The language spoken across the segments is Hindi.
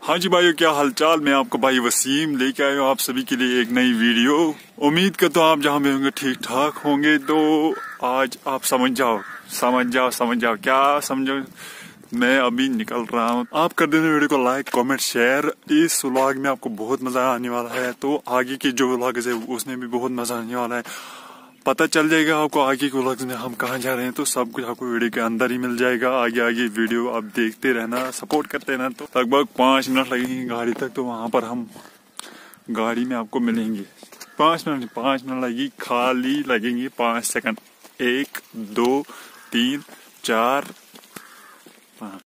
हाँ जी भाइयों, क्या हालचाल। मैं आपको भाई वसीम लेके आया हूँ आप सभी के लिए एक नई वीडियो। उम्मीद करता हूँ आप जहाँ भी होंगे ठीक ठाक होंगे। तो आज आप समझ जाओ क्या समझो। मैं अभी निकल रहा हूँ। आप कर देना वीडियो को लाइक कमेंट शेयर। इस व्लॉग में आपको बहुत मजा आने वाला है। तो आगे के जो व्लॉग है उसमें भी बहुत मजा आने वाला है। पता चल जाएगा आपको आगे के व्लॉग्स में हम कहाँ जा रहे हैं। तो सब कुछ आपको वीडियो के अंदर ही मिल जाएगा। आगे वीडियो आप देखते रहना, सपोर्ट करते रहना। तो लगभग 5 मिनट लगेंगे गाड़ी तक। तो वहां पर हम गाड़ी में आपको मिलेंगे। 5 मिनट लगेगी, खाली लगेंगे 5 सेकंड। 1 2 3 4 5।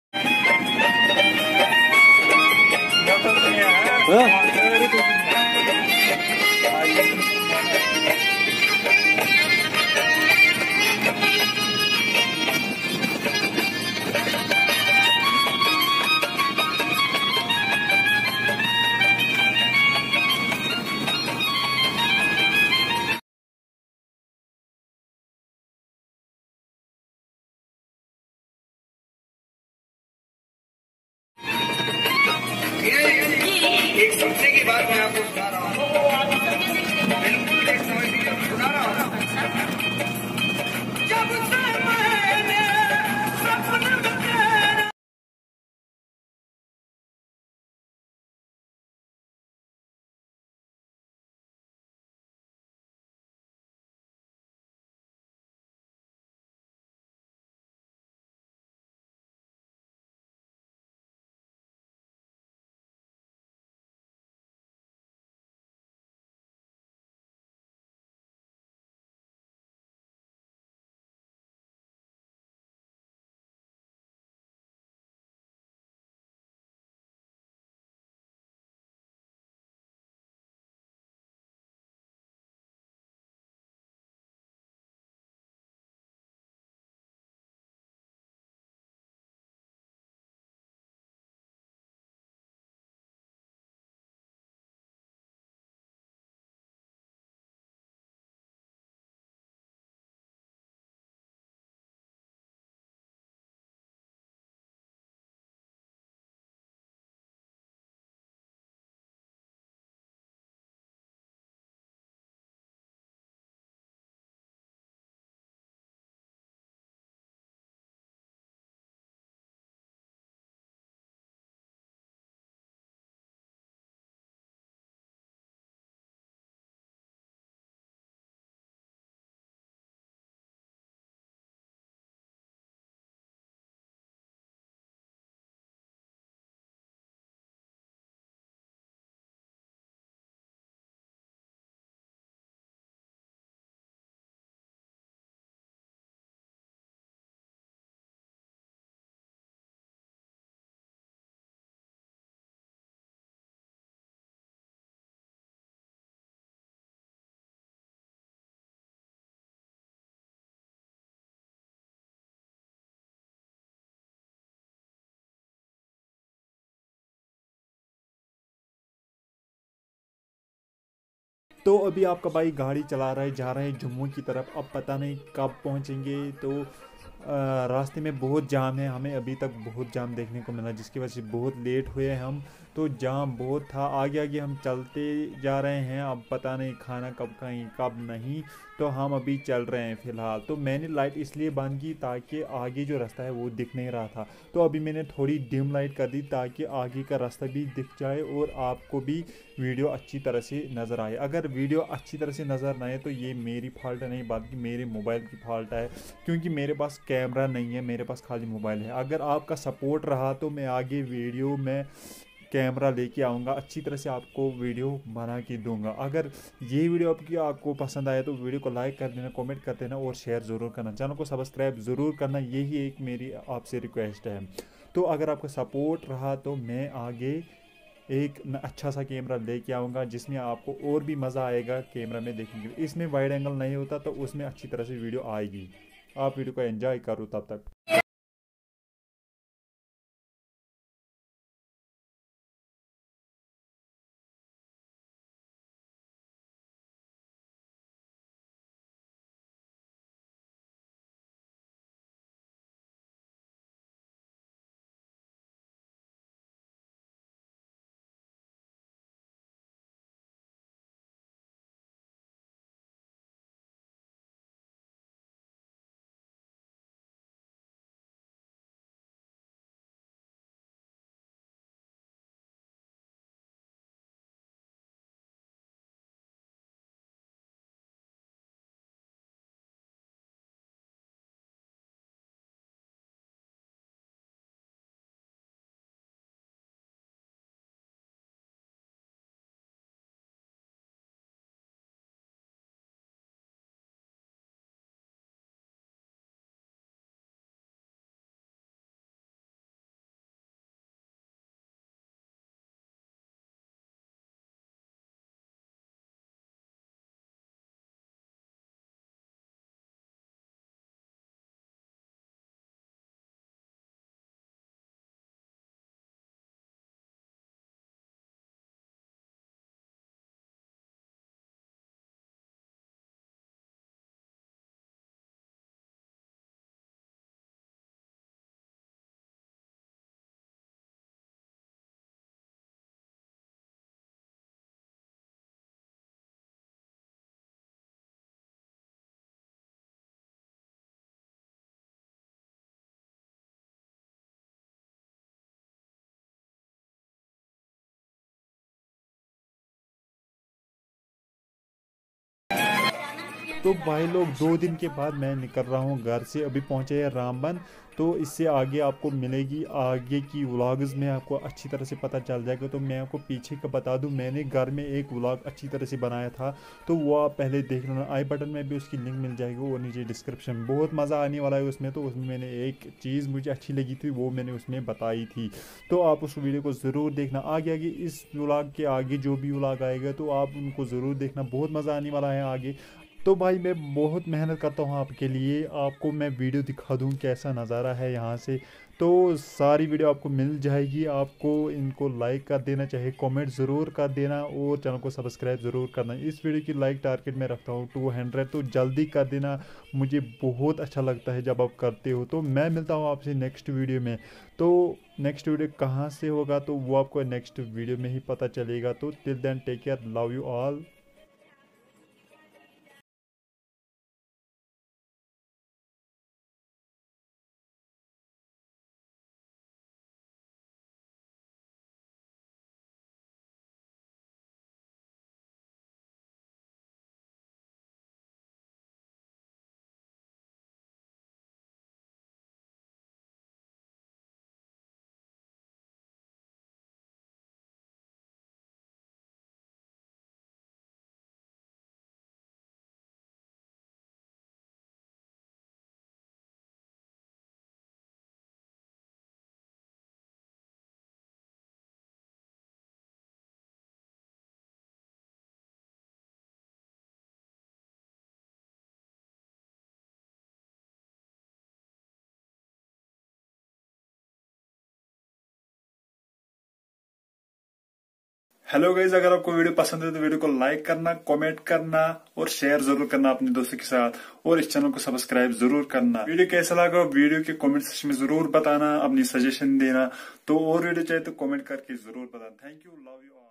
एक समझने की बात मैं आपको सुना रहा हूँ। बिल्कुल एक समझने की बात सुना रहा हूँ। जब से मैंने सपने में तेरा तो अभी आपका भाई गाड़ी चला रहा है, जा रहे हैं जम्मू की तरफ। अब पता नहीं कब पहुंचेंगे। तो रास्ते में बहुत जाम है, हमें अभी तक बहुत जाम देखने को मिला, जिसकी वजह से बहुत लेट हुए हम। तो जाम बहुत था, आगे आगे हम चलते जा रहे हैं। अब पता नहीं खाना कब खाएं कब नहीं। तो हम अभी चल रहे हैं फ़िलहाल। तो मैंने लाइट इसलिए बंद की ताकि आगे जो रास्ता है वो दिख नहीं रहा था। तो अभी मैंने थोड़ी डिम लाइट कर दी ताकि आगे का रास्ता भी दिख जाए और आपको भी वीडियो अच्छी तरह से नज़र आए। अगर वीडियो अच्छी तरह से नज़र ना आए तो ये मेरी फॉल्ट नहीं, बल्कि मेरे मोबाइल की फॉल्ट है, क्योंकि मेरे पास कैमरा नहीं है, मेरे पास खाली मोबाइल है। अगर आपका सपोर्ट रहा तो मैं आगे वीडियो में कैमरा लेके आऊँगा, अच्छी तरह से आपको वीडियो बना के दूंगा। अगर ये वीडियो आपको पसंद आए तो वीडियो को लाइक कर देना, कमेंट कर देना और शेयर ज़रूर करना, चैनल को सब्सक्राइब ज़रूर करना। यही एक मेरी आपसे रिक्वेस्ट है। तो अगर आपका सपोर्ट रहा तो मैं आगे एक अच्छा सा कैमरा लेके आऊँगा, जिसमें आपको और भी मज़ा आएगा कैमरा में देखने के लिए। इसमें वाइड एंगल नहीं होता तो उसमें अच्छी तरह से वीडियो आएगी। आप वीडियो को एंजॉय करो तब तक। तो भाई लोग 2 दिन के बाद मैं निकल रहा हूँ घर से, अभी पहुँचे हैं रामबन। तो इससे आगे आपको मिलेगी आगे की व्लॉग्स में, आपको अच्छी तरह से पता चल जाएगा। तो मैं आपको पीछे का बता दूं, मैंने घर में एक व्लॉग अच्छी तरह से बनाया था, तो वो आप पहले देख लेना। आई बटन में भी उसकी लिंक मिल जाएगी और नीचे डिस्क्रिप्शन, बहुत मज़ा आने वाला है उसमें। तो उसमें मैंने एक चीज़ मुझे अच्छी लगी थी, वो मैंने उसमें बताई थी, तो आप उस वीडियो को ज़रूर देखना। आगे आगे इस व्लॉग के आगे जो भी व्लॉग आएगा तो आप उनको ज़रूर देखना, बहुत मज़ा आने वाला है आगे। तो भाई मैं बहुत मेहनत करता हूँ आपके लिए, आपको मैं वीडियो दिखा दूँ कैसा नज़ारा है यहाँ से। तो सारी वीडियो आपको मिल जाएगी, आपको इनको लाइक कर देना, चाहे कमेंट ज़रूर कर देना और चैनल को सब्सक्राइब ज़रूर करना। इस वीडियो की लाइक टारगेट में रखता हूँ 200, तो जल्दी कर देना, मुझे बहुत अच्छा लगता है जब आप करते हो। तो मैं मिलता हूँ आपसे नेक्स्ट वीडियो में। तो नेक्स्ट वीडियो कहाँ से होगा तो वो आपको नेक्स्ट वीडियो में ही पता चलेगा। तो till then take care, love you all. Hello guys, अगर आपको वीडियो पसंद है तो वीडियो को लाइक करना, कमेंट करना और शेयर जरूर करना अपने दोस्तों के साथ, और इस चैनल को सब्सक्राइब जरूर करना। वीडियो कैसा लगा वीडियो के कमेंट सेक्शन में जरूर बताना, अपनी सजेशन देना। तो और वीडियो चाहिए तो कमेंट करके जरूर बताना। Thank you, love you all.